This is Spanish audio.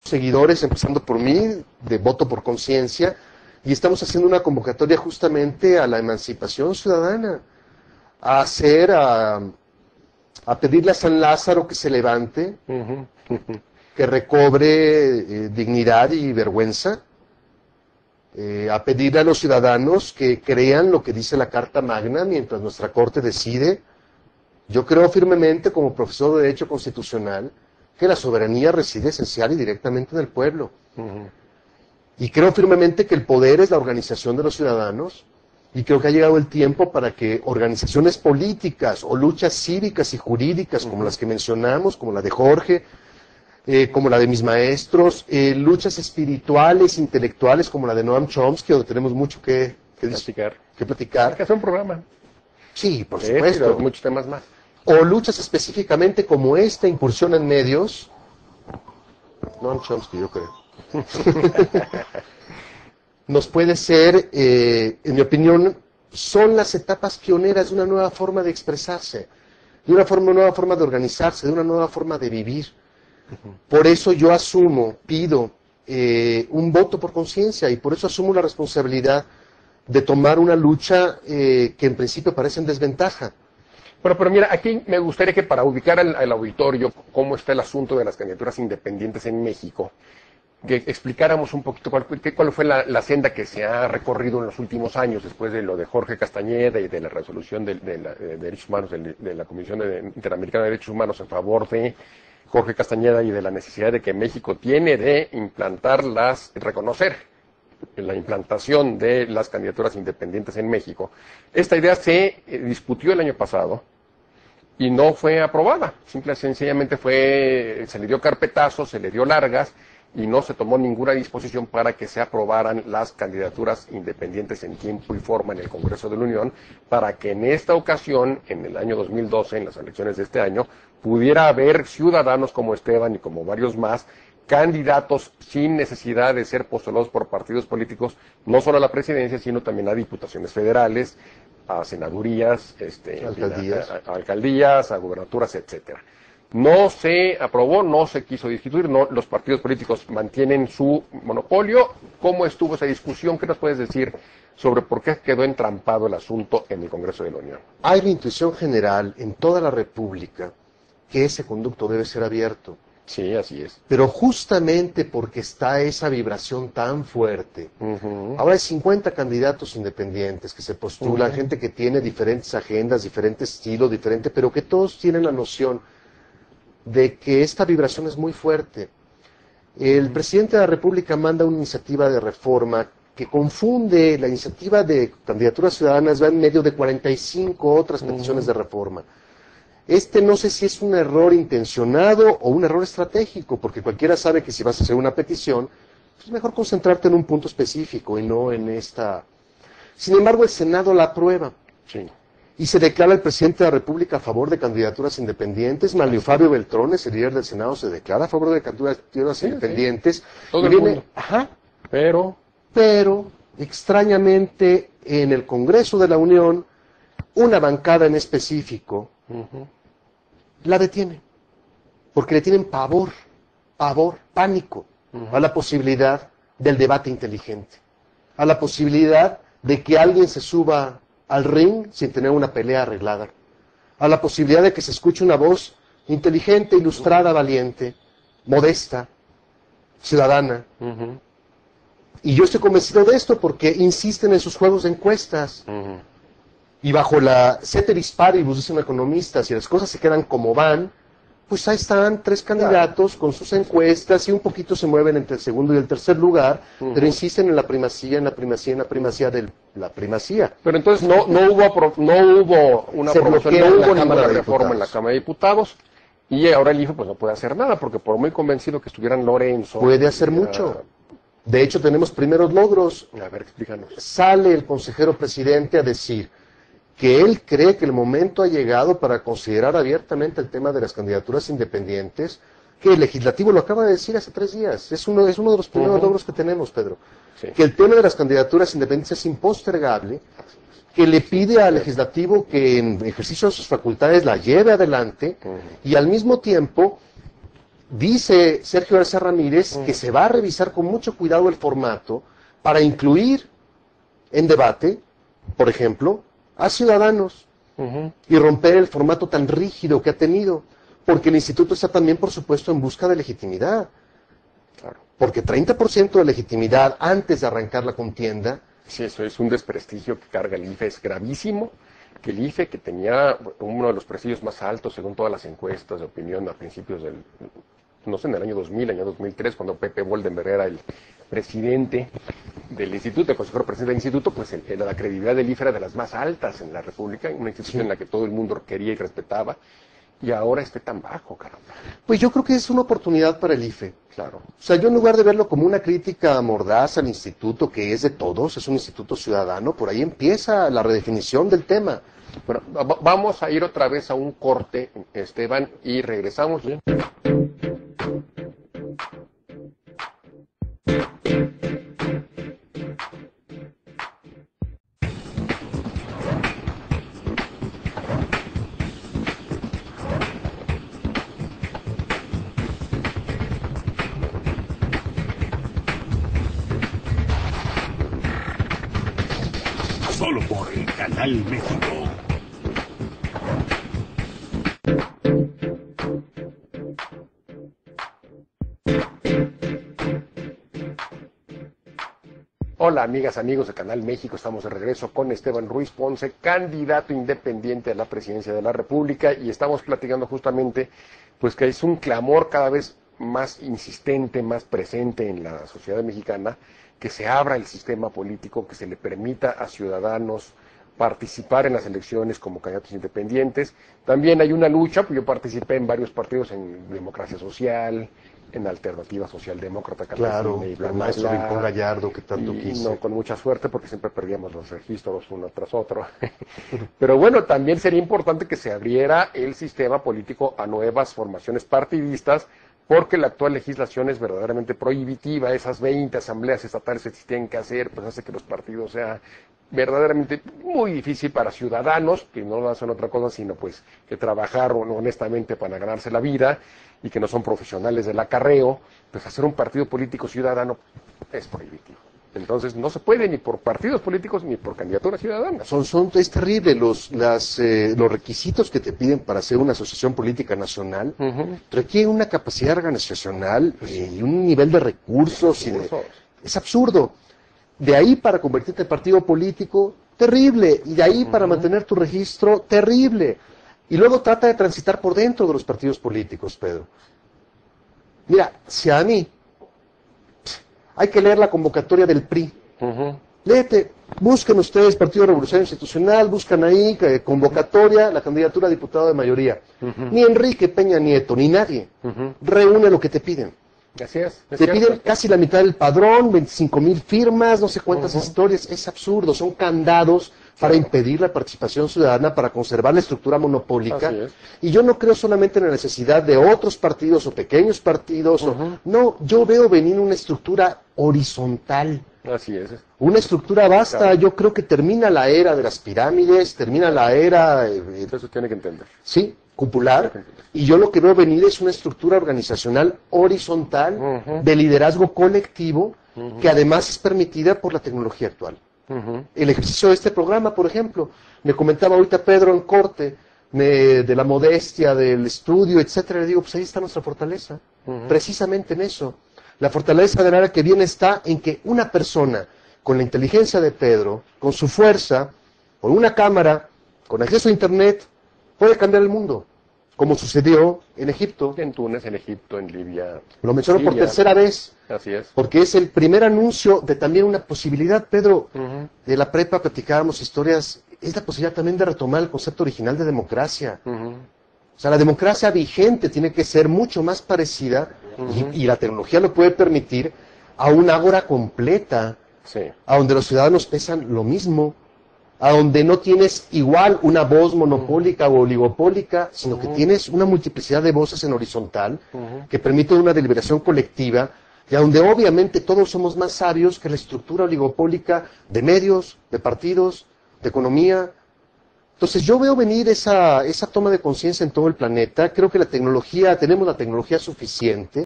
seguidores, empezando por mí, de voto por conciencia, y estamos haciendo una convocatoria justamente a la emancipación ciudadana, a pedirle a San Lázaro que se levante, que recobre dignidad y vergüenza, a pedirle a los ciudadanos que crean lo que dice la Carta Magna mientras nuestra Corte decide. Yo creo firmemente, como profesor de Derecho Constitucional, que la soberanía reside esencial y directamente en el pueblo. Y creo firmemente que el poder es la organización de los ciudadanos, y creo que ha llegado el tiempo para que organizaciones políticas o luchas cívicas y jurídicas, como las que mencionamos, como la de Jorge, como la de mis maestros, luchas espirituales, intelectuales, como la de Noam Chomsky, donde tenemos mucho que platicar. Hay que hacer un programa. Sí, por supuesto. Pero muchos temas más. O luchas específicamente como esta, incursión en medios. Noam Chomsky, yo creo. Nos puede ser, en mi opinión, son las etapas pioneras de una nueva forma de expresarse, de una nueva forma de organizarse, de una nueva forma de vivir. Por eso yo pido un voto por conciencia, y por eso asumo la responsabilidad de tomar una lucha que en principio parece en desventaja. Bueno, pero mira, aquí me gustaría que para ubicar al auditorio cómo está el asunto de las candidaturas independientes en México, que explicáramos un poquito cuál fue la senda que se ha recorrido en los últimos años, después de lo de Jorge Castañeda y de la resolución de derechos humanos de la Comisión Interamericana de Derechos Humanos en favor de Jorge Castañeda y de la necesidad de que México tiene de reconocer la implantación de las candidaturas independientes en México. Esta idea se discutió el año pasado y no fue aprobada. Simple y sencillamente se le dio carpetazo, se le dio largas, y no se tomó ninguna disposición para que se aprobaran las candidaturas independientes en tiempo y forma en el Congreso de la Unión, para que en esta ocasión, en el año 2012, en las elecciones de este año, pudiera haber ciudadanos como Esteban y como varios más, candidatos sin necesidad de ser postulados por partidos políticos, no solo a la presidencia, sino también a diputaciones federales, a senadurías, a alcaldías, a gubernaturas, etcétera. No se aprobó, no se quiso discutir, los partidos políticos mantienen su monopolio. ¿Cómo estuvo esa discusión? ¿Qué nos puedes decir sobre por qué quedó entrampado el asunto en el Congreso de la Unión? Hay la intuición general en toda la República que ese conducto debe ser abierto. Sí, así es. Pero justamente porque está esa vibración tan fuerte, ahora hay 50 candidatos independientes que se postulan, gente que tiene diferentes agendas, diferente estilo, pero que todos tienen la noción de que esta vibración es muy fuerte. El presidente de la República manda una iniciativa de reforma que confunde. La iniciativa de candidaturas ciudadanas va en medio de 45 otras peticiones de reforma. No sé si es un error intencionado o un error estratégico, porque cualquiera sabe que si vas a hacer una petición, es mejor concentrarte en un punto específico y no en esta. Sin embargo, el Senado la aprueba. Sí. Y se declara el presidente de la República a favor de candidaturas independientes. Manlio Fabio Beltrones, el líder del Senado, se declara a favor de candidaturas independientes. Todo el mundo. Pero, extrañamente, en el Congreso de la Unión, una bancada en específico la detiene. Porque le tienen pavor, pánico a la posibilidad del debate inteligente. A la posibilidad de que alguien se suba al ring sin tener una pelea arreglada, a la posibilidad de que se escuche una voz inteligente, ilustrada, valiente, modesta, ciudadana. Y yo estoy convencido de esto porque insisten en sus juegos de encuestas. Y bajo la ceteris paribus, dice un economista, si las cosas se quedan como van, pues ahí están 3 candidatos con sus encuestas y un poquito se mueven entre el segundo y el tercer lugar, pero insisten en la primacía de la primacía. Pero entonces no hubo una aprobación, no hubo ninguna reforma en la Cámara de Diputados, y ahora el IFE pues no puede hacer nada, porque por muy convencido que estuvieran Lorenzo... Puede hacer mucho. De hecho, tenemos primeros logros. A ver, explícanos. Sale el consejero presidente a decir que él cree que el momento ha llegado para considerar abiertamente el tema de las candidaturas independientes, que el legislativo lo acaba de decir hace 3 días. Es uno de los primeros logros que tenemos, Pedro. Sí. Que el tema de las candidaturas independientes es impostergable, que le pide al legislativo que en ejercicio de sus facultades la lleve adelante, y al mismo tiempo Dice Sergio García Ramírez que se va a revisar con mucho cuidado el formato para incluir en debate, por ejemplo, a ciudadanos y romper el formato tan rígido que ha tenido, porque el instituto está también, por supuesto, en busca de legitimidad. Claro. Porque 30% de legitimidad antes de arrancar la contienda. Sí, eso es un desprestigio que carga el IFE, es gravísimo. Que el IFE, que tenía uno de los prestigios más altos según todas las encuestas de opinión a principios del, no sé, en el año 2000, año 2003, cuando Pepe Boldenberg era el presidente del instituto, el consejero presidente del instituto, pues la credibilidad del IFE era de las más altas en la República, una institución en la que todo el mundo quería y respetaba, y ahora esté tan bajo, caramba. Pues yo creo que es una oportunidad para el IFE. Claro. O sea, yo en lugar de verlo como una crítica mordaz al instituto, que es de todos, es un instituto ciudadano, por ahí empieza la redefinición del tema. Bueno, vamos a ir otra vez a un corte, Esteban, y regresamos. Solo por el Canal México. Hola amigas, amigos de Canal México, estamos de regreso con Esteban Ruiz Ponce, candidato independiente a la presidencia de la República, y estamos platicando justamente pues que es un clamor cada vez más insistente, más presente en la sociedad mexicana, que se abra el sistema político, que se le permita a ciudadanos participar en las elecciones como candidatos independientes. También hay una lucha, pues yo participé en varios partidos, en Democracia Social, en Alternativa Socialdemócrata, Claro, y el maestro Rincón Gallardo, que tanto quise. No, con mucha suerte, porque siempre perdíamos los registros uno tras otro. Pero bueno, también sería importante que se abriera el sistema político a nuevas formaciones partidistas, porque la actual legislación es verdaderamente prohibitiva. Esas 20 asambleas estatales que se tienen que hacer, pues hace que los partidos sean verdaderamente muy difícil para ciudadanos, que no hacen otra cosa sino pues que trabajar honestamente para ganarse la vida, y que no son profesionales del acarreo, pues hacer un partido político ciudadano es prohibitivo. Entonces no se puede ni por partidos políticos ni por candidaturas ciudadanas. Es terrible los requisitos que te piden para hacer una asociación política nacional. Requiere una capacidad organizacional y un nivel de recursos. Es absurdo. De ahí para convertirte en partido político, terrible. Y de ahí para mantener tu registro, terrible. Y luego trata de transitar por dentro de los partidos políticos, Pedro. Mira, si a mí hay que leer la convocatoria del PRI. Léete, busquen ustedes Partido Revolucionario Institucional, buscan ahí convocatoria, la candidatura a diputado de mayoría. Ni Enrique Peña Nieto, ni nadie reúne lo que te piden. Así es. Te piden casi la mitad del padrón, 25,000 firmas, no sé cuántas historias. Es absurdo, son candados para impedir la participación ciudadana, para conservar la estructura monopólica. Y yo no creo solamente en la necesidad de otros partidos o pequeños partidos. No, yo veo venir una estructura horizontal. Así es. Una estructura vasta. Claro. Yo creo que termina la era de las pirámides, termina la era... Eso tiene que entender. Sí, cupular. Y yo lo que veo venir es una estructura organizacional horizontal, de liderazgo colectivo, que además es permitida por la tecnología actual. El ejercicio de este programa, por ejemplo, me comentaba ahorita Pedro en corte, de la modestia, del estudio, etcétera. Le digo, pues ahí está nuestra fortaleza, precisamente en eso. La fortaleza del área que viene está en que una persona con la inteligencia de Pedro, con su fuerza, con una cámara, con acceso a internet, puede cambiar el mundo, como sucedió en Egipto. En Túnez, en Egipto, en Libia. Lo menciono por tercera vez. Así es. Porque es el primer anuncio de también una posibilidad, Pedro. De la prepa platicábamos historias, es la posibilidad también de retomar el concepto original de democracia. O sea, la democracia vigente tiene que ser mucho más parecida, y la tecnología lo puede permitir, a una ágora completa, a donde los ciudadanos pesan lo mismo, a donde no tienes igual una voz monopólica o oligopólica, sino que tienes una multiplicidad de voces en horizontal, que permite una deliberación colectiva, y a donde obviamente todos somos más sabios que la estructura oligopólica de medios, de partidos, de economía, Entonces yo veo venir esa toma de conciencia en todo el planeta. Creo que tenemos la tecnología suficiente.